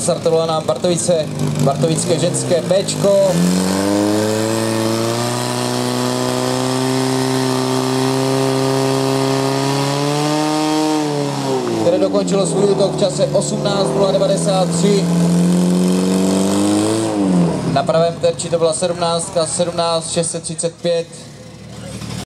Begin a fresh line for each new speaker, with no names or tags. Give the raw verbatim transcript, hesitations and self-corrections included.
Zastartovalo nám Bartovice, Bartovické ženské Bčko. Které dokončilo svůj útok v čase osmnáct nula devadesát tři. Na pravém terči to byla sedmnáct, sedmnáct šest set třicet pět.